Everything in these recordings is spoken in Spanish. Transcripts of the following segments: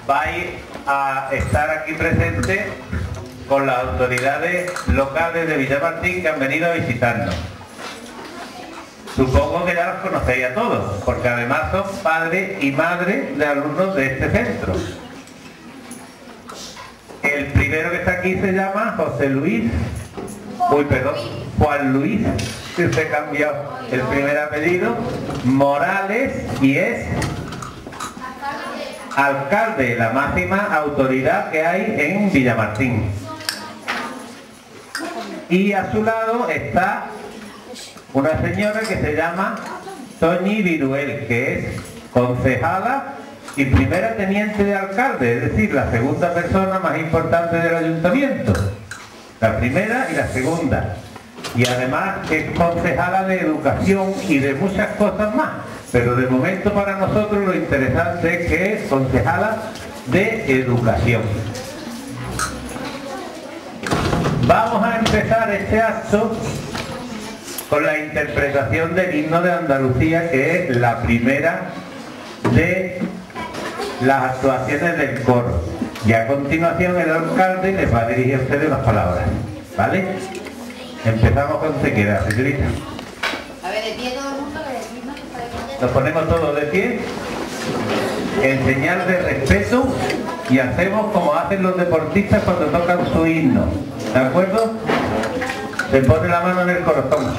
vais a estar aquí presentes con las autoridades locales de Villamartín que han venido a visitarnos. Supongo que ya los conocéis a todos, porque además son padres y madres de alumnos de este centro. El primero que está aquí se llama Juan Luis, que se cambió el primer apellido, Morales, y es alcalde, la máxima autoridad que hay en Villamartín. Y a su lado está una señora que se llama Toñi Viruel, que es concejala y primera teniente de alcalde, es decir, la segunda persona más importante del ayuntamiento. La primera y la segunda. Y además es concejala de educación y de muchas cosas más. Pero de momento para nosotros lo interesante es que es concejala de educación. Vamos a empezar este acto con la interpretación del himno de Andalucía, que es la primera de las actuaciones del coro. Y a continuación el alcalde les va a dirigir a ustedes unas palabras. ¿Vale? Empezamos con sequedad, señorita. A ver, de pie todo el mundo, Nos ponemos todos de pie, en señal de respeto, y hacemos como hacen los deportistas cuando tocan su himno. ¿De acuerdo? Se pone la mano en el corazón.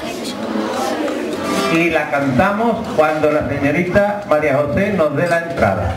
Y la cantamos cuando la señorita María José nos dé la entrada.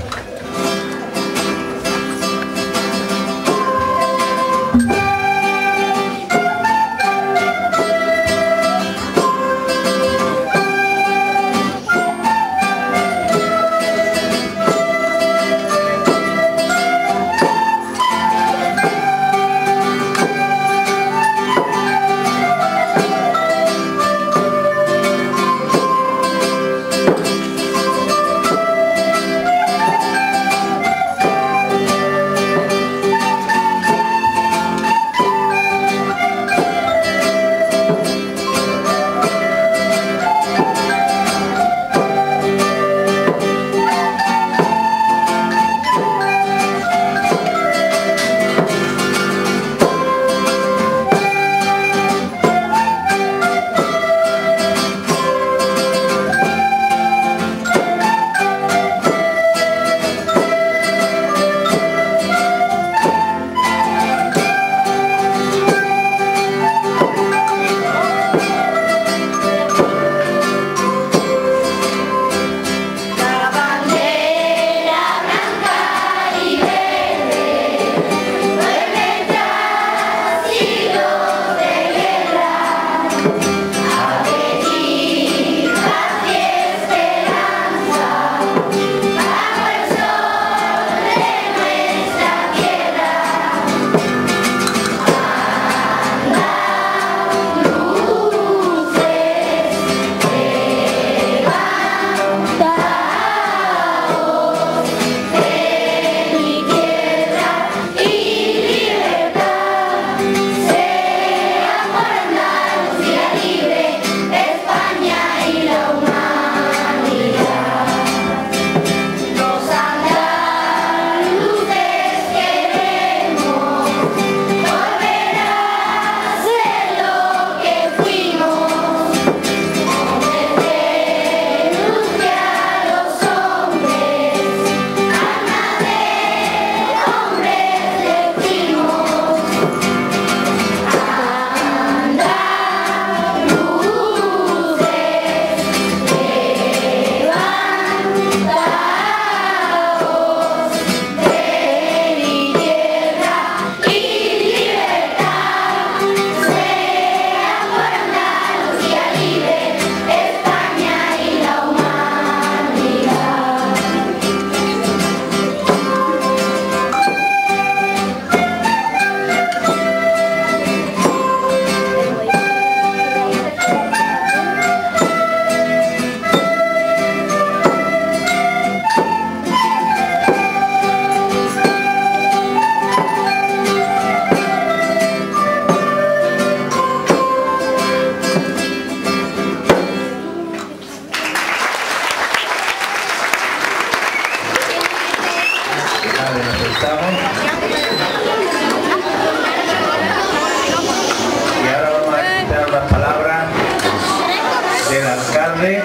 vamos. Y ahora vamos a escuchar las palabras del alcalde.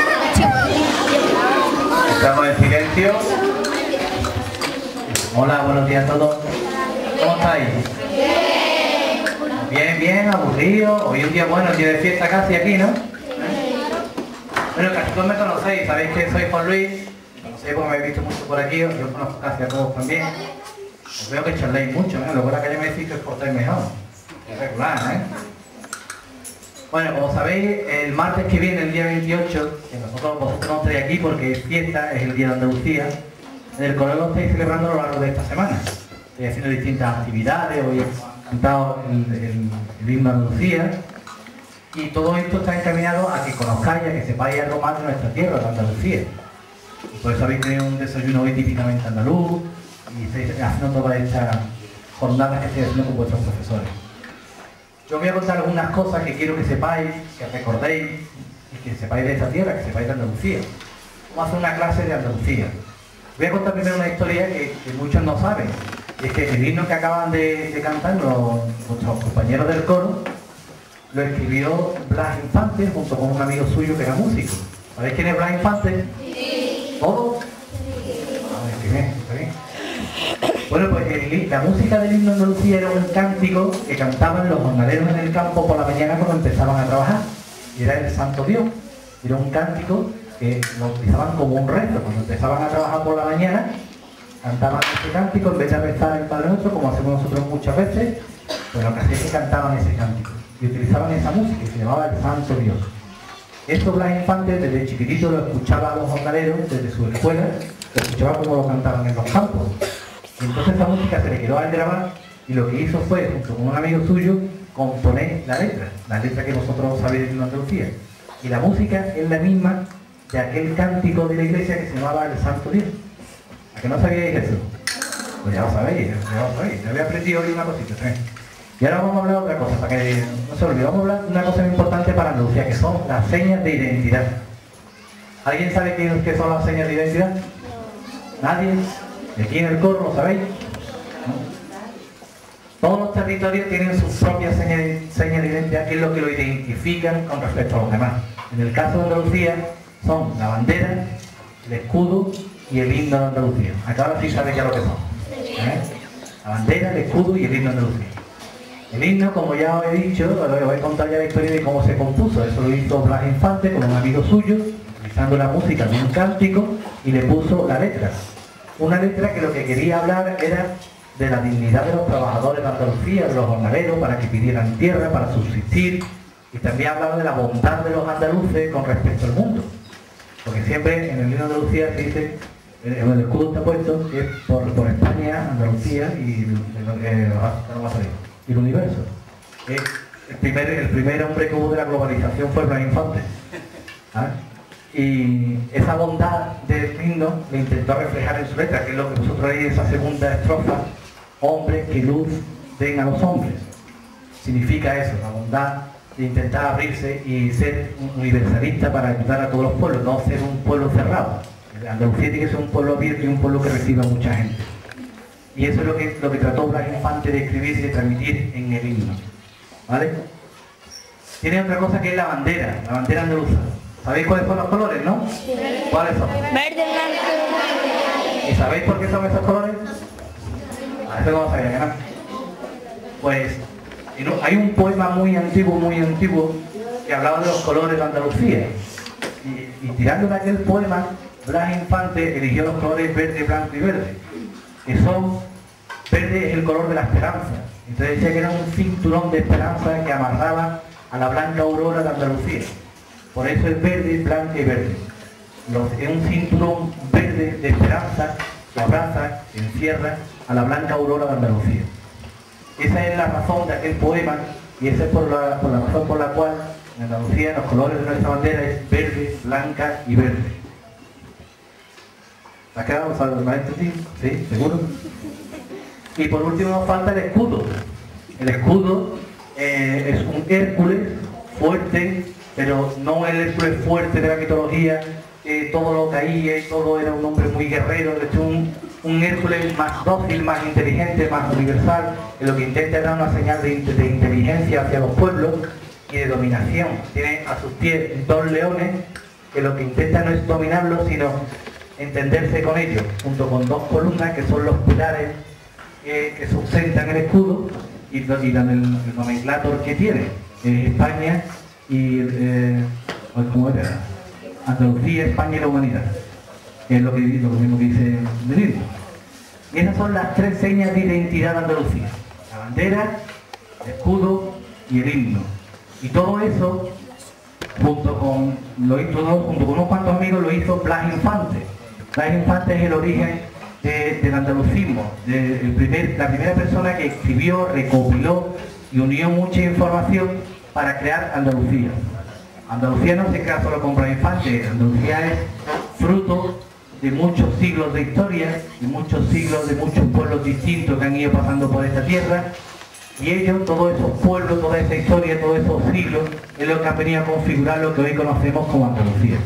Estamos en silencio. Hola, buenos días a todos. ¿Cómo estáis? Bien, bien, aburrido. Hoy es un día bueno, un día de fiesta casi aquí, ¿no? Bueno, casi todos me conocéis, sabéis que soy Juan Luis. Me conocéis porque me habéis visto mucho por aquí, yo conozco casi a todos también. Os veo que charléis mucho, ¿eh? Luego la calle me decís que os portáis mejor. Es regular, ¿eh? Bueno, como sabéis, el martes que viene, el día 28, que vosotros no estáis aquí porque es fiesta, es el Día de Andalucía, en el colegio lo estáis celebrando a lo largo de esta semana. Estoy haciendo distintas actividades, hoy he cantado el himno de Andalucía, y todo esto está encaminado a que conozcáis, a que sepáis algo más de nuestra tierra, de Andalucía. Y por eso habéis tenido un desayuno hoy típicamente andaluz, y estáis haciendo todas estas jornadas que estoy haciendo con vuestros profesores. Yo os voy a contar algunas cosas que quiero que sepáis, que recordéis, y que sepáis de esta tierra, que sepáis de Andalucía. Vamos a hacer una clase de Andalucía. Voy a contar primero una historia que muchos no saben. Y es que el himno que acaban de cantar nuestros compañeros del coro lo escribió Blas Infante junto con un amigo suyo que era músico. ¿Sabéis quién es Blas Infante? Sí. ¿Todos? Sí. Qué bien, está bien. Bueno, pues la música del himno de Andalucía era un cántico que cantaban los jornaleros en el campo por la mañana cuando empezaban a trabajar. Y era el Santo Dios. Era un cántico que lo utilizaban como un rezo. Cuando empezaban a trabajar por la mañana, cantaban este cántico en vez de rezar el Padre Nuestro, como hacemos nosotros muchas veces, pues lo que hacía es que cantaban ese cántico. Y utilizaban esa música que se llamaba el Santo Dios. Esto Blas Infante desde chiquitito lo escuchaba a los jornaleros, desde su escuela, lo escuchaba como lo cantaban en los campos. Y entonces esa música se le quedó al grabar y lo que hizo fue, junto con un amigo suyo, componer la letra que vosotros sabéis de Andalucía. Y la música es la misma de aquel cántico de la iglesia que se llamaba el Santo Dios. ¿A que no sabíais eso? Pues ya lo sabéis, Yo había aprendido hoy una cosita, ¿sí? Y ahora vamos a hablar de otra cosa, para que no se olvide. Vamos a hablar de una cosa muy importante para Andalucía, que son las señas de identidad. ¿Alguien sabe qué son las señas de identidad? ¿Nadie? ¿De aquí en el coro lo sabéis? ¿No? Todos los territorios tienen sus propias señas de identidad, que es lo que lo identifican con respecto a los demás. En el caso de Andalucía son la bandera, el escudo y el himno de Andalucía. Acá ahora sí sabéis ya lo que son. La bandera, el escudo y el himno de Andalucía. El himno, como ya os he dicho, os voy a contar ya la historia de cómo se compuso. Eso lo hizo Blas Infante con un amigo suyo, utilizando la música de un cántico, y le puso la letra. Una letra que lo que quería hablar era de la dignidad de los trabajadores de Andalucía, de los jornaleros, para que pidieran tierra, para subsistir, y también hablaba de la bondad de los andaluces con respecto al mundo. Porque siempre en el himno de Andalucía se dice, en el escudo está puesto, que es por España, Andalucía y el universo. El primer hombre que hubo de la globalización fue Blas Infante. ¿Ah? Y esa bondad del himno le intentó reflejar en su letra, que es lo que vosotros veis en esa segunda estrofa: hombres que luz den a los hombres. Significa eso, la bondad de intentar abrirse y ser universalista para ayudar a todos los pueblos, no ser un pueblo cerrado. Andalucía tiene que ser un pueblo abierto y un pueblo que reciba a mucha gente. Y eso es lo que trató Blas Infante de escribir y de transmitir en el himno. ¿Vale? Tiene otra cosa que es la bandera andaluza. ¿Sabéis cuáles son los colores, no? Sí. ¿Cuáles son? Verde, blanco. ¿Y sabéis por qué son esos colores? A eso no sabía, ¿no? Pues hay un poema muy antiguo, que hablaba de los colores de Andalucía. Y tirando de aquel poema, Blas Infante eligió los colores verde, blanco y verde. Que son, verde es el color de la esperanza. Entonces decía que era un cinturón de esperanza que amarraba a la blanca aurora de Andalucía. Por eso es verde, blanco y verde. Es un cinturón verde de esperanza que abraza, que encierra a la blanca aurora de Andalucía. Esa es la razón de aquel poema, y esa es por la razón por la cual en Andalucía los colores de nuestra bandera es verde, blanca y verde. ¿Te has quedado? ¿Sabes lo que me has entendido? ¿Sí? ¿Seguro? Y por último nos falta el escudo. El escudo es un Hércules fuerte, pero no el Hércules fuerte de la mitología, todo lo caía y todo era un hombre muy guerrero, de hecho un Hércules más dócil, más inteligente, más universal, que lo que intenta es dar una señal de inteligencia hacia los pueblos y de dominación. Tiene a sus pies 2 leones, que lo que intenta no es dominarlos, sino entenderse con ellos, junto con 2 columnas que son los pilares que sustentan el escudo y dan el nomenclator que tiene. España y ¿cómo era? Andalucía, España y la humanidad, que es lo mismo que dice el libro. Y esas son las 3 señas de identidad de Andalucía: la bandera, el escudo y el himno. Y todo eso, junto con unos cuantos amigos, lo hizo Blas Infante. Blas Infante es el origen del andalucismo, la primera persona que escribió, recopiló y unió mucha información para crear Andalucía. Andalucía no se crea solo con Blas Infante. Andalucía es fruto de muchos siglos de historia, de muchos siglos, de muchos pueblos distintos que han ido pasando por esta tierra, y ellos, todos esos pueblos, toda esa historia, todos esos siglos, es lo que han venido a configurar lo que hoy conocemos como Andalucía.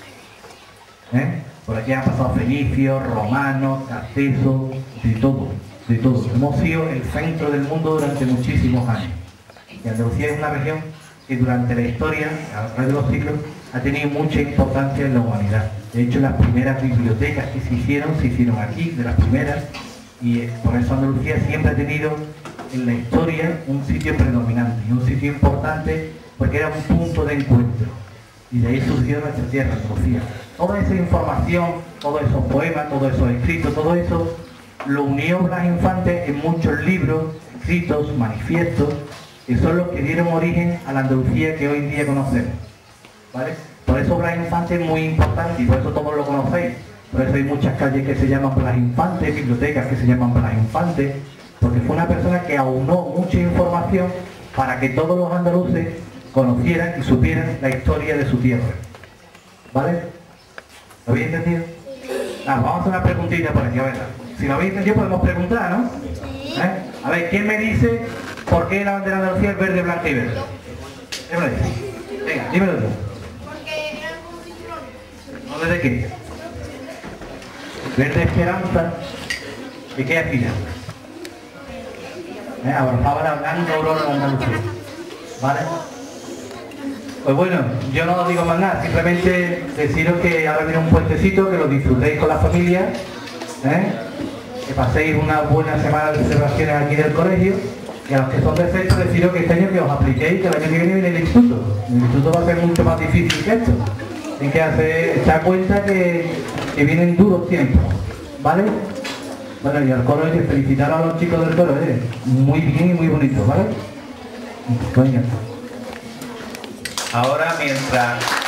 Por aquí han pasado fenicios, romanos, accesos, de todo, de todo. Hemos sido el centro del mundo durante muchísimos años. Y Andalucía es una región que durante la historia, a través de los siglos, ha tenido mucha importancia en la humanidad. De hecho, las primeras bibliotecas que se hicieron aquí, de las primeras, y por eso Andalucía siempre ha tenido en la historia un sitio predominante y un sitio importante, porque era un punto de encuentro. Y de ahí surgió nuestra tierra, Andalucía. Toda esa información, todos esos poemas, todos esos escritos, todo eso lo unió Blas Infante en muchos libros, escritos, manifiestos, que son los que dieron origen a la Andalucía que hoy en día conocemos. ¿Vale? Por eso Blas Infante es muy importante y por eso todos lo conocéis. Por eso hay muchas calles que se llaman Blas Infante, bibliotecas que se llaman Blas Infante, porque fue una persona que aunó mucha información para que todos los andaluces conocieran y supieran la historia de su tierra. ¿Vale? ¿Lo habéis entendido? Vamos a hacer una preguntita por aquí, a ver. Si lo habéis entendido podemos preguntar, ¿no? A ver, ¿quién me dice por qué la bandera de Andalucía es verde, blanca y verde? ¿Qué me lo dice? Venga, dímelo tú. Porque eran como cinturones. ¿No verde qué? Verde esperanza. ¿Y qué es aquí? Abrazaba la blanca aurora de Andalucía. ¿Vale? Pues bueno, yo no os digo más nada, simplemente deciros que ahora viene un puentecito, que lo disfrutéis con la familia, que paséis una buena semana de celebraciones aquí del colegio, y a los que son de sexto deciros que este año que os apliquéis, que el año que viene viene el instituto. El instituto va a ser mucho más difícil que esto. Hay que echar cuenta que vienen duros tiempos, ¿vale? Bueno, y al coro, felicitar a los chicos del coro, muy bien y muy bonito, ¿vale? Venga. Ahora, mientras